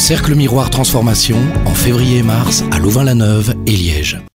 Cercle Miroir Transformation en février et mars à Louvain-la-Neuve et Liège.